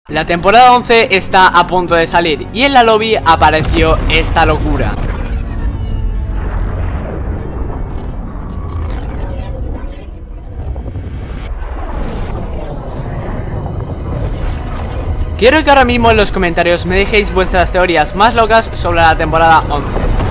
La temporada 11 está a punto de salir y en la lobby apareció esta locura. Quiero que ahora mismo en los comentarios me dejéis vuestras teorías más locas sobre la temporada 11.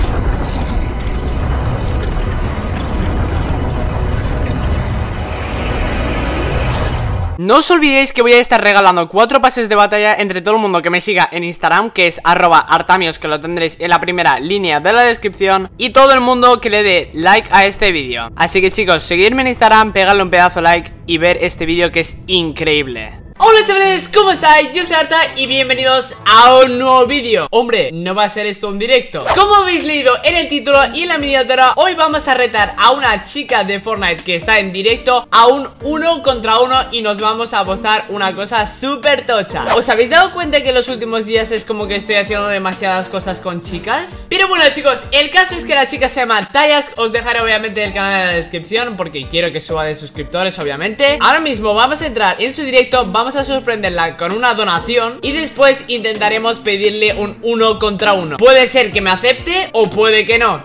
No os olvidéis que voy a estar regalando 4 pases de batalla entre todo el mundo que me siga en Instagram, que es @artamios, que lo tendréis en la primera línea de la descripción, y todo el mundo que le dé like a este vídeo. Así que chicos, seguidme en Instagram, pegadle un pedazo de like y ver este vídeo que es increíble. Hola chavales, ¿cómo estáis? Yo soy Arta y bienvenidos a un nuevo vídeo. Hombre, no va a ser esto un directo. Como habéis leído en el título y en la miniatura, hoy vamos a retar a una chica de Fortnite que está en directo a un 1 contra 1 y nos vamos a apostar una cosa súper tocha. ¿Os habéis dado cuenta que en los últimos días es como que estoy haciendo demasiadas cosas con chicas? Pero bueno chicos, el caso es que la chica se llama Tayask. Os dejaré obviamente el canal en la descripción porque quiero que suba de suscriptores obviamente. Ahora mismo vamos a entrar en su directo, vamos a sorprenderla con una donación y después intentaremos pedirle un 1 contra 1. Puede ser que me acepte o puede que no.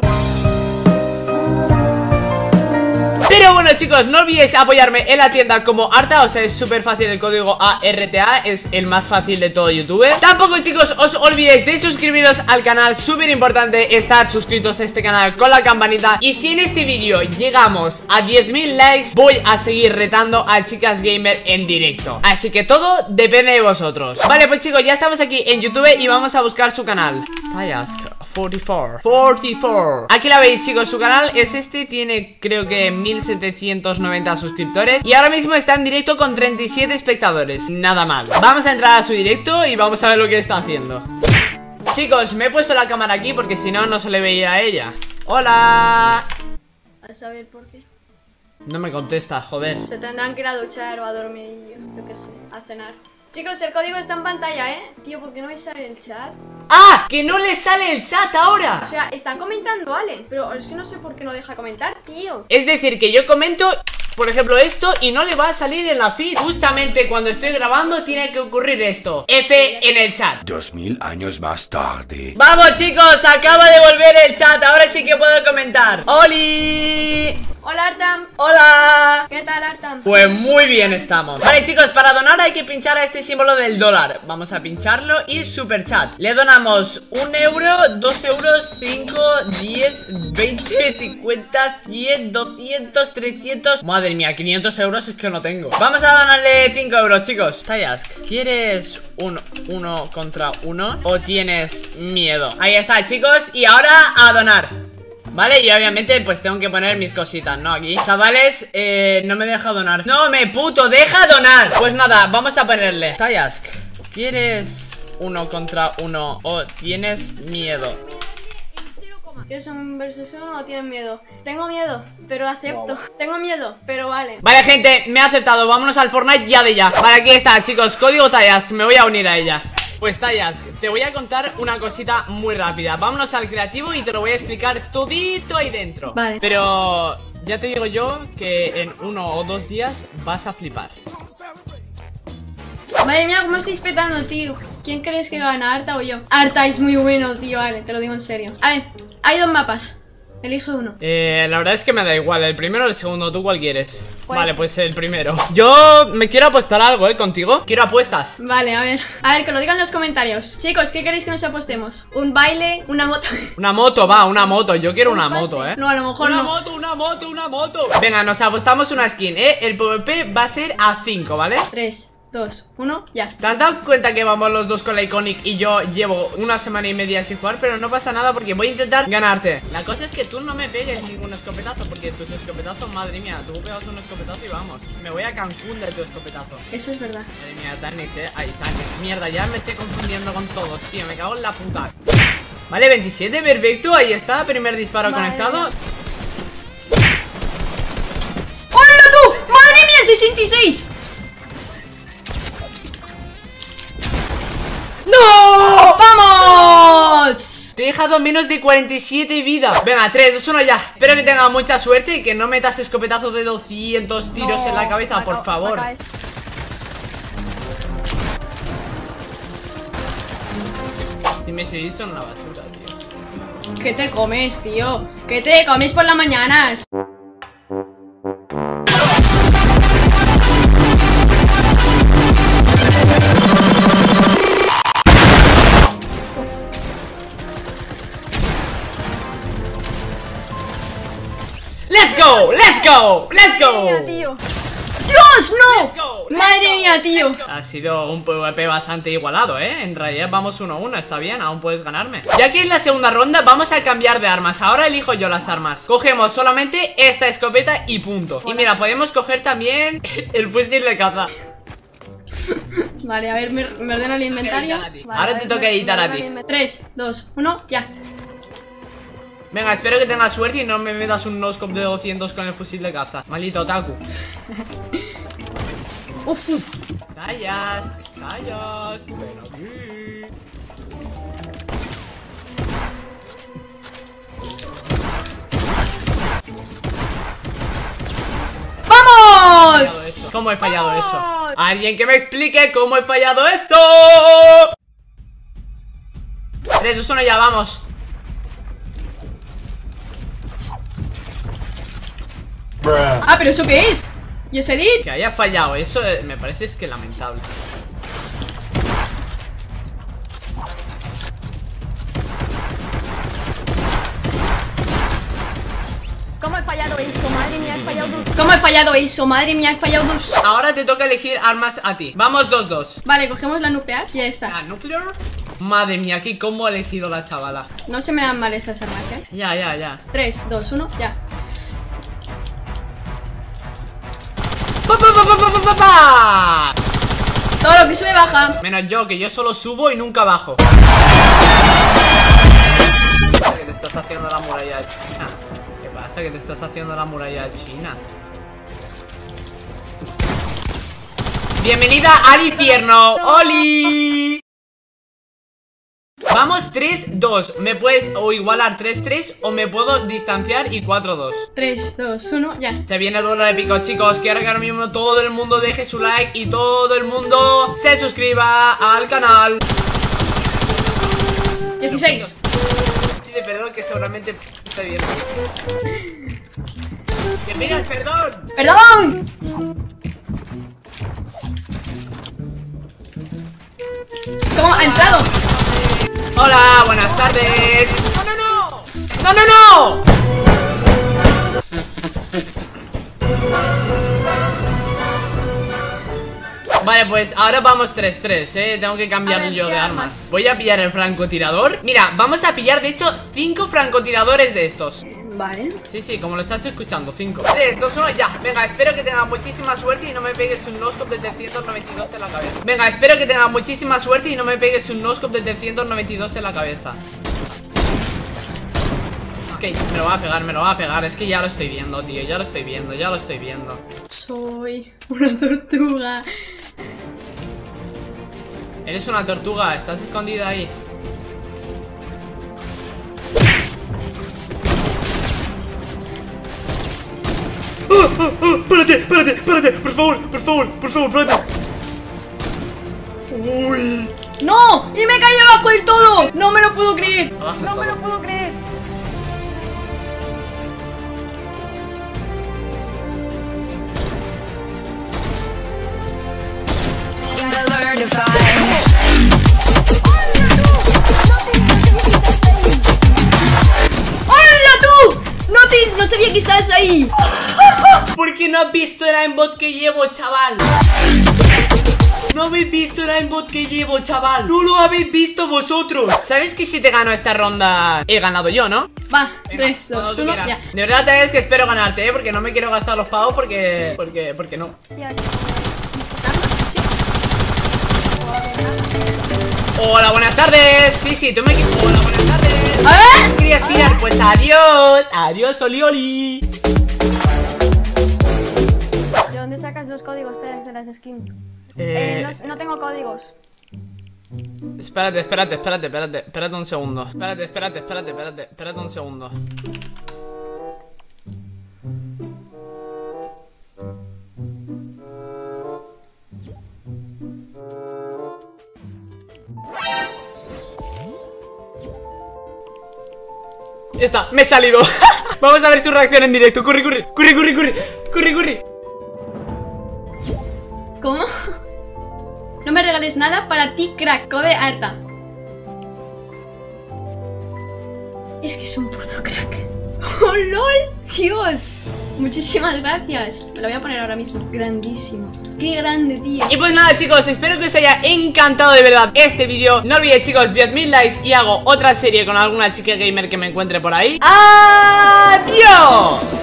Pero bueno chicos, no olvidéis apoyarme en la tienda como Arta, o sea, es súper fácil el código ARTA, es el más fácil de todo YouTube. Tampoco chicos, os olvidéis de suscribiros al canal, súper importante estar suscritos a este canal con la campanita. Y si en este vídeo llegamos a 10.000 likes, voy a seguir retando a chicas gamer en directo. Así que todo depende de vosotros. Vale, pues chicos, ya estamos aquí en YouTube y vamos a buscar su canal. Tayask 44. Aquí la veis chicos, su canal es este, tiene creo que 1790 suscriptores y ahora mismo está en directo con 37 espectadores. Nada mal. Vamos a entrar a su directo y vamos a ver lo que está haciendo. Chicos, me he puesto la cámara aquí porque si no, no se le veía a ella. Hola. A saber por qué. No me contestas, joder. Se tendrán que ir a duchar o a dormir, yo qué sé, a cenar. Chicos, el código está en pantalla, ¿eh? Tío, ¿por qué no me sale el chat? ¡Ah! ¡Que no le sale el chat ahora! O sea, están comentando, Ale, pero es que no sé por qué no deja comentar, tío. Es decir, que yo comento, por ejemplo, esto y no le va a salir en la feed. Justamente cuando estoy grabando tiene que ocurrir esto. F en el chat. 2000 años más tarde. ¡Vamos, chicos! Acaba de volver el chat. Ahora sí que puedo comentar. ¡Oli! Hola, Artam. ¡Hola! ¿Qué tal, Artam? Pues muy bien estamos. Vale, chicos, para donar hay que pinchar a este símbolo del dólar. Vamos a pincharlo y super chat. Le donamos 1 euro, 2 euros, 5, 10, 20, 50, 100, 200, 300. Madre mía, 500 euros es que no tengo. Vamos a donarle 5 euros, chicos. Tayask, ¿quieres un 1 contra 1 o tienes miedo? Ahí está, chicos. Y ahora a donar. Vale, y obviamente pues tengo que poner mis cositas, ¿no? Aquí, chavales, no me deja donar. No me puto deja donar. Pues nada, vamos a ponerle Tayask, ¿quieres 1 contra 1 o tienes miedo? ¿Quieres un versus 1 o tienes miedo? Tengo miedo, pero acepto. Tengo miedo, pero vale. Vale, gente, me ha aceptado. Vámonos al Fortnite ya de ya. Vale, aquí está, chicos, código Tayask. Me voy a unir a ella. Pues Tayask, te voy a contar una cosita muy rápida. Vámonos al creativo y te lo voy a explicar todito ahí dentro. Vale. Pero ya te digo yo que en 1 o 2 días vas a flipar. Madre mía, cómo estáis petando, tío. ¿Quién crees que gana, Arta o yo? Arta es muy bueno, tío, vale, te lo digo en serio. A ver, hay 2 mapas. Elige uno. La verdad es que me da igual, el primero o el segundo, ¿tú cuál quieres? ¿Cuál? Vale, pues el primero. Yo me quiero apostar algo, contigo. Quiero apuestas. Vale, a ver, que lo digan en los comentarios. Chicos, ¿qué queréis que nos apostemos? ¿Un baile? ¿Una moto? Una moto, va, una moto. Yo quiero una moto, No, a lo mejor una no. moto, una moto, una moto. Venga, nos apostamos una skin, El PvP va a ser a 5, ¿vale? 3, 2, 1, ya. ¿Te has dado cuenta que vamos los dos con la Iconic y yo llevo una semana y media sin jugar? Pero no pasa nada porque voy a intentar ganarte. La cosa es que tú no me pegues ningún escopetazo, porque tus escopetazos, madre mía, tú pegas un escopetazo y vamos. Me voy a Cancún de tu escopetazo. Eso es verdad. Madre mía, Tanix, Ahí, Tanix, mierda, ya me estoy confundiendo con todos, tío, me cago en la puta. Vale, 27, perfecto, ahí está, primer disparo conectado. ¡Hola tú! ¡Madre mía, 66! ¡No! ¡Vamos! Te he dejado menos de 47 vida. Venga, 3, 2, 1 ya. Espero que tenga mucha suerte y que no metas escopetazos de 200 tiros en la cabeza, por favor. Dime si son una basura, tío. ¿Qué te comes, tío? ¿Qué te comes por las mañanas? ¡Let's go! ¡Let's go! ¡Let's go! Tío. ¡Dios, no! Let's go, let's ¡Madre go, mía, tío! Ha sido un PvP bastante igualado, ¿eh? En realidad vamos 1-1, está bien, aún puedes ganarme. Ya que es la segunda ronda, vamos a cambiar de armas. Ahora elijo yo las armas. Cogemos solamente esta escopeta y punto. Y mira, podemos coger también el fusil de caza. Vale, a ver, me ordena el inventario. Vale, Ahora te toca editar a ti. 3, 2, 1, ya. Venga, espero que tengas suerte y no me metas un noscope de 200 con el fusil de caza. Maldito otaku. Uf. Callas, callas. Ven aquí. ¡Vamos! ¿Cómo he fallado eso? Alguien que me explique cómo he fallado esto. 3, 2, 1, ya vamos. Ah, pero ¿eso qué es? ¿Y ese edit? Que haya fallado eso me parece es que lamentable. ¿Cómo he fallado eso? Madre mía, he fallado dos. ¿Cómo he fallado eso? Madre mía, he fallado dos. Ahora te toca elegir armas a ti. Vamos 2-2. Vale, cogemos la nuclear y ya está. ¿La nuclear? Madre mía, aquí cómo ha elegido la chavala. No se me dan mal esas armas, ¿eh? Ya. 3, 2, 1, ya. ¡Pa, pa, pa, pa, pa, pa, pa! Todo lo que sube baja. Menos yo, que yo solo subo y nunca bajo. ¿Qué pasa que te estás haciendo la muralla china? ¿Qué pasa que te estás haciendo la muralla china? Bienvenida al infierno, ¡Oli! Vamos 3-2. Me puedes o igualar 3-3 o me puedo distanciar y 4-2. 3, 2, 1, ya. Se viene el duelo épico, chicos. Quiero que ahora mismo todo el mundo deje su like y todo el mundo se suscriba al canal. 16. Pide perdón que seguramente está bien. ¡Que pidas perdón! ¡Perdón! ¿Cómo ha entrado? Hola, buenas tardes. ¡No, no, no! ¡No, no, no! Vale, pues ahora vamos 3-3, tengo que cambiar yo de armas. Voy a pillar el francotirador. Mira, vamos a pillar de hecho 5 francotiradores de estos. Vale. Sí, como lo estás escuchando, 5 3, 2, 1, ya. Venga, espero que tengas muchísima suerte y no me pegues un noscope de 392 en la cabeza. Venga, espero que tengas muchísima suerte y no me pegues un noscope de 392 en la cabeza. Ok, me lo va a pegar, es que ya lo estoy viendo, tío. Ya lo estoy viendo. Soy una tortuga. Eres una tortuga, estás escondida ahí. Espérate, por favor, espérate. Uy. ¡No! ¡Y me he caído abajo del todo! ¡No me lo puedo creer! Abajo No me todo. lo puedo creer. ¡Hola tú! No sabía que estabas ahí. ¿Por qué no has visto el aimbot que llevo, chaval? No habéis visto el aimbot que llevo, chaval. No lo habéis visto vosotros. ¿Sabes que si te gano esta ronda he ganado yo, no? Va, Venga, 3, cuando 2, tú 1, quieras. ya. De verdad es que espero ganarte, porque no me quiero gastar los pavos porque no. Ya, Hola, buenas tardes. Sí, tú me... Hola, buenas tardes. A ver. ¿Querías tirar? Pues adiós. Adiós, Olioli. ¿De dónde sacas los códigos de las skins? No tengo códigos. Espérate un segundo. Espérate un segundo. Ya está, me he salido. Vamos a ver su reacción en directo. Corre, corre, corre, corre, corre. Corre, corre. ¿Cómo? No me regales nada para ti, crack. Code Arta. Es que es un puto crack. ¡Oh, lol! ¡Dios! Muchísimas gracias. Me lo voy a poner ahora mismo. Grandísimo. ¡Qué grande, tío! Y pues nada, chicos, espero que os haya encantado de verdad este vídeo. No olvidéis, chicos, 10.000 likes y hago otra serie con alguna chica gamer que me encuentre por ahí. ¡Adiós!